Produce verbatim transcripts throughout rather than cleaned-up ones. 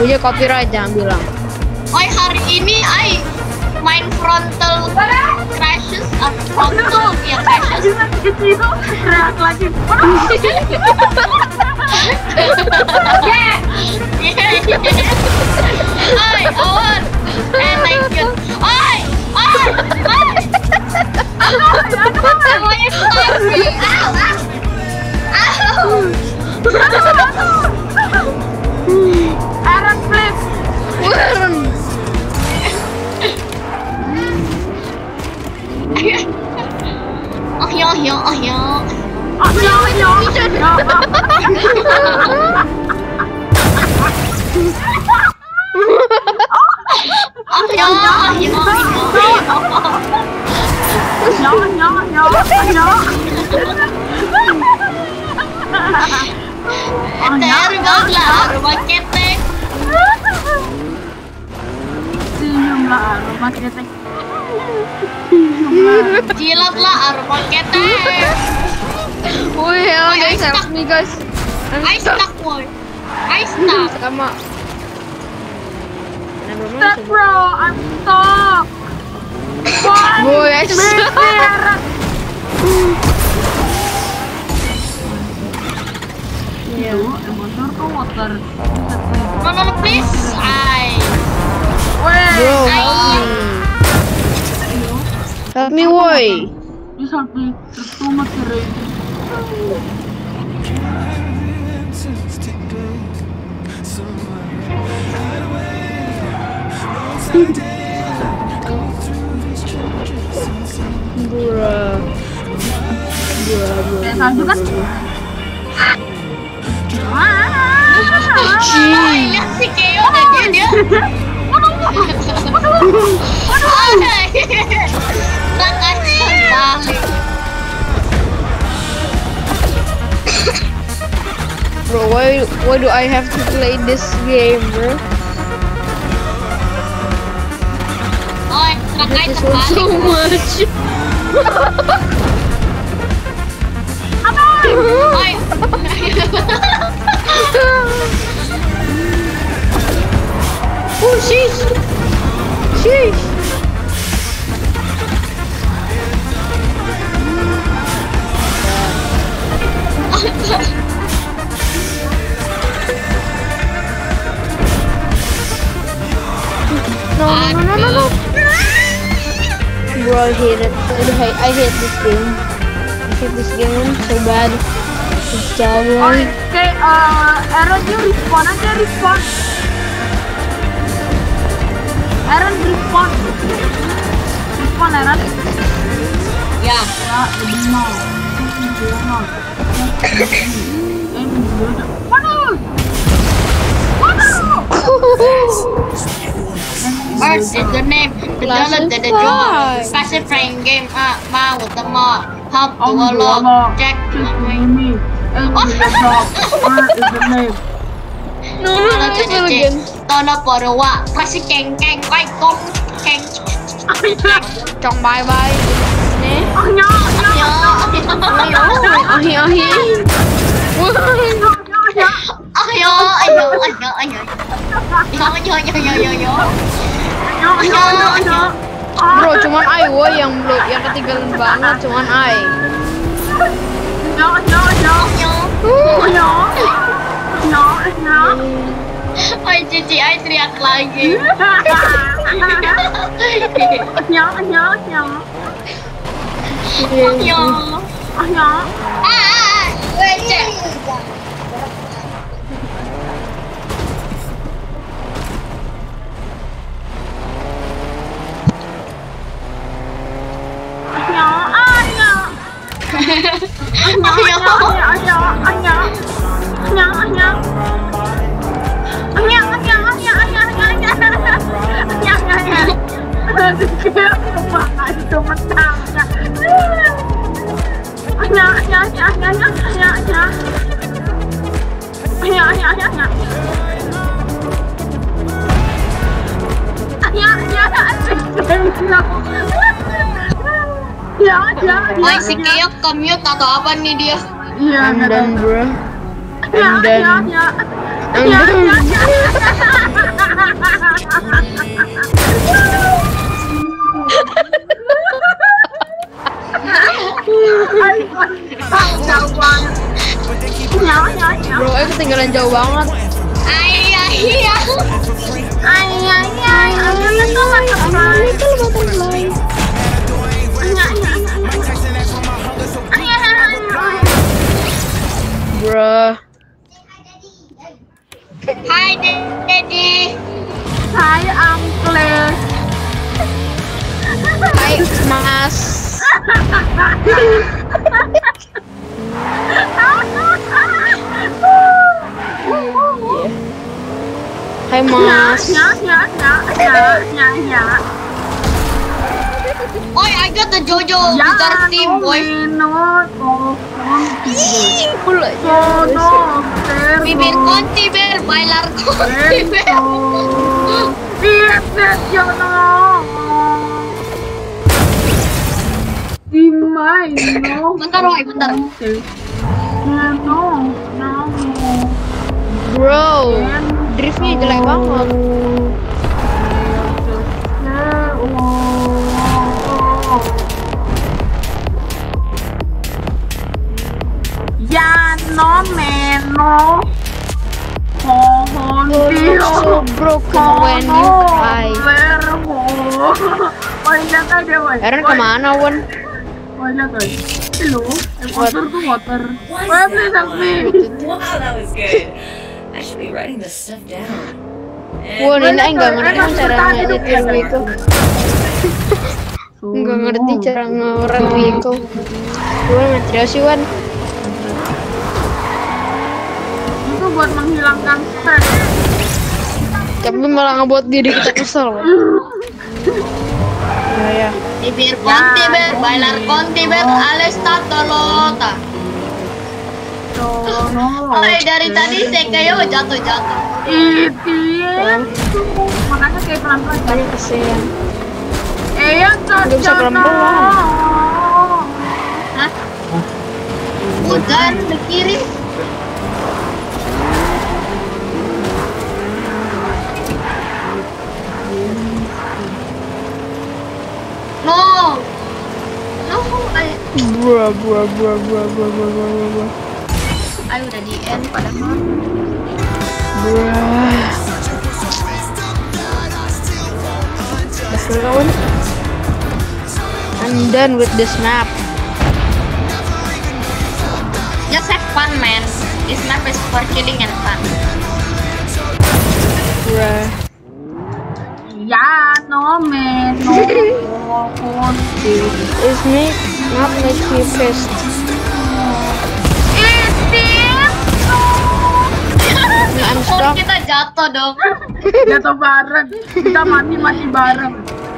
Punya copyright jangan bilang. Oi, hari ini I main frontal crashes atau frontal ya crashes. Itu reak lagi. Oi, awan. Eh, thank you. Oi, oi, oi. Semuanya story. Au, au. Aaron, please. Aaron. Oh ya, oh ya, oh ya. Oh no, no, Oh ya, oh ya, no, no, no, no. Terbanglah rumah ketek. Senyumlah rumah ketek. Jilatlah aroma ketek. Woi, hello guys, I help stuck. me guys. I'm I stuck boy. I stuck. Sama. Stuck bro, I'm stuck. Boy, I stuck. Iya, motor tuh motor. No, no, no, please. I. Bro, help me. Help me, woi. Di samping tertumat keren. Bura. Bura, bura. Kayak salju kan? Oh, lihat si Keo dia dia. Makasih balik. Bro, why why do I have to play this game, bro? Oh, I terakai just want so terbalik. much. Oi. Oh, sheesh. Sheesh. No, no, no, no, no. Bro, I hate it. I hate, I hate this game. I hate this game so bad. It's terrible. Oke, uh, Aaron dia respawn aja, respawn. Aaron respawn. Respawn Aaron. Ya. Ya, lebih mau. Waduh. Earth is the name. The dollar to the draw. Passive playing game. Ah, ma with the ma. Hop to a log. Jack. Mimi. And the dog. Earth is the name. No, no, no, it's not again. Tono Porowa. Kasih keng keng. Quay công. Keng. Trong bye bye. Nè. Oh no, no, Yo. Ahi, ahi. no, no, no. Ayo, ayo, ayo, ayo. Yo, yo, yo, yo, yo, yo. No, no, no, no. Bro, cuman I woy yang belum yang ketinggalan banget, cuman I. No, no, no. Yo. No, no, no. Oi, Cici, I teriak lagi. No, no, no. Yo. Oh no. Ah, ah, wait, cek. No, ah, no. No, Ayo. no, no, no, no. No, no. No, no, no, no, no, no, no. Banget itu mentangnya. Ya, ya, ya, ya, ya, ya, ya. Ya, ya, ya, ya. Ya, ya, ya. Ya, ya, ya. Oi, si Keo commute atau apa nih dia? Iya, I'm done, bro. Ya, I'm ya, done. ya. I'm Ya, done. ya, ya. Jauh banget. Nyawa, nyawa, nyawa. Bro, eh ketinggalan jauh banget. Ayah, iya. Ay, ay, ay, ay, little butterfly. Little butterfly. Ay, ay, ay, ay, ay, ay, ay. Bro. Hai, Daddy. Hai, Uncle. Hai, Mas. Hai, Mas. Ya, ya, ya, ya, ya, ya. Oi, I got the Jojo Ya, Bizarre Team, boy. no, no, Ih, pula no, no, Bibir konti ber, bailar konti ber. Yes, yes, you know. Dimai, no. Bentar, Roy, bentar. No, no, no. Bro, driftnya jelek banget. Ya no meno pohon You look so broken when you cry. Woi lihat aja woi. Aaron kemana, Won? Woi lihat woi. Hello, motor tuh motor. Woi please help me. Wow, that was good. I should be writing this stuff down. Won, ini enggak ngerti cara ngeditin Wiko. Enggak ngerti cara ngeorang Wiko. Won, material sih, Won. Itu buat menghilangkan stres. Tapi malah ngebuat diri kita kesel, Won. Ya, ya. Bibir konti ber, bailar konti ber, alias tatolota. Oi, dari tadi saya kayak jatuh-jatuh. Itin. Makanya kayak pelan-pelan. Tadi kesian. Eh yang Nggak bisa cocok. pelan-pelan. Hah? Udah, ke kiri. No. No, ay, Bro, bro, bro, bro, bro, bro, bro, bro. ay udah di end padahal. Bro. Dah Won. I'm done with this map. Just have fun, man. This map is for killing and fun. Bro. Ya no meno pohon. Is me not make me pissed. Itin. I'm Oh, stuck. kita jatuh dong. Jatuh bareng. Kita mati-mati bareng.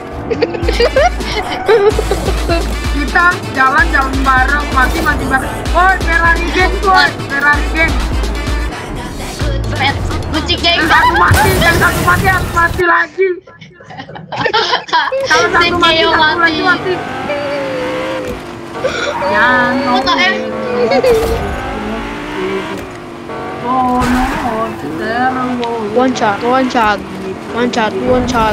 Kita jalan-jalan bareng, mati-mati bareng. Woi, Ferrari geng, woi, Ferrari geng. Pet, kucing geng. Yang satu mati, yang satu mati harus mati lagi. Kalau satu mati, Sengkeo satu lagi mati. Ya, no. Foto M. Oh no, terrible. One shot, one shot, one shot, one shot.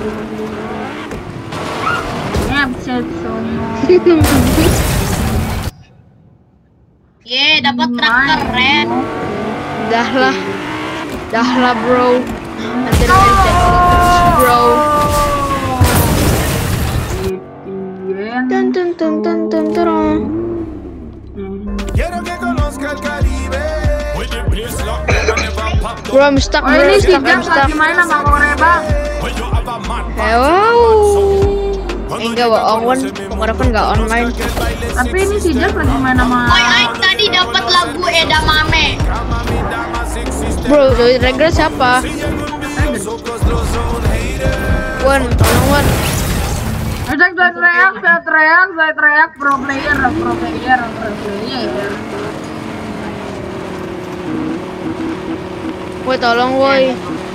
Episode sono. Ye, dapat truk keren. Dah lah, dah lah bro. Nanti nanti bro. Tun tun tun tun tun tun. Quiero que conozca el Caribe. With the bass lock, never never pop. Bro, I'm stuck, Oh bro. ini I'm si stuck, I'm Jam stuck. lagi main sama Korea bang. When you have a man. Eh, wow. Enggak bohong, Won. Pokoknya kan nggak online. Tapi ini si Jam lagi main sama. Oi, Aing tadi dapat lagu Edamame. Bro, Joey Regra siapa? Won, tolong Won. Saya saya teriak, saya teriak, saya teriak pro player, pro player, pro player. Woi, tolong woi.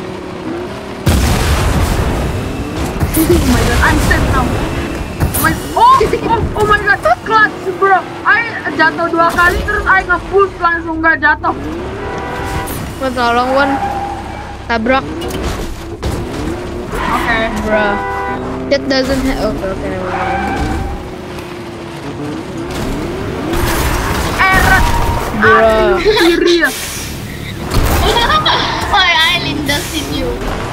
Oh my god, I'm set now. Oh my, oh, oh, oh my god, clutch bro. I jatuh dua kali terus I nge-push langsung gak jatuh. Woi, tolong Won. Tabrak. Okay. Bruh. That doesn't have. Okay, okay, never mind. Erat. Bruh. Kiri ya. Why I lindas in you?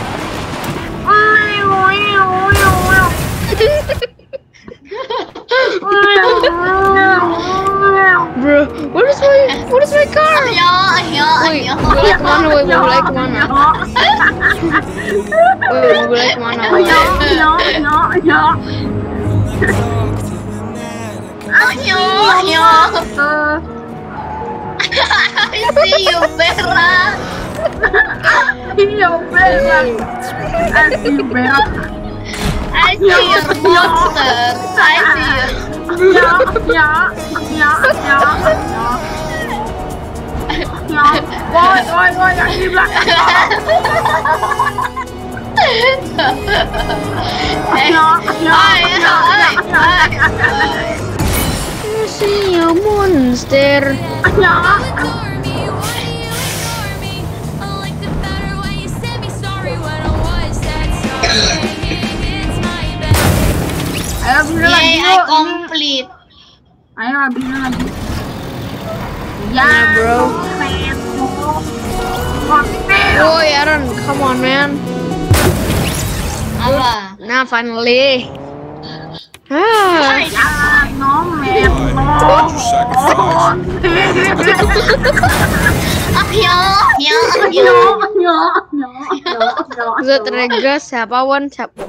Bro, what is my what is my car? Ayo, ayo, Wait, ayo. mulai kemana? Wait, mulai kemana? Wait, mulai kemana? Ya, ya, ya, ya. Ayo, ayo. I see you, Vera. Iya, berak. Asli berak. I see your monster. I see you. Ya, ya, ya, ya, ya. Ya, woi, woi, woi, yang di belakang. Eh, Ya, ya, ay, ya, ay, ay. I see a monster. ya. Ayo habisin lagi Yay, I yuk. complete. Ayo habisin lagi. Ya, Nah, bro. Hotel. Oh, Aaron, come on, man. Apa? Nah, finally. Ah, Ya, nomer. Why'd you sacrifice? Ayo, ayo, ayo. Ya, ya, ya, ya, ya. Zat Rega siapa wan siapa?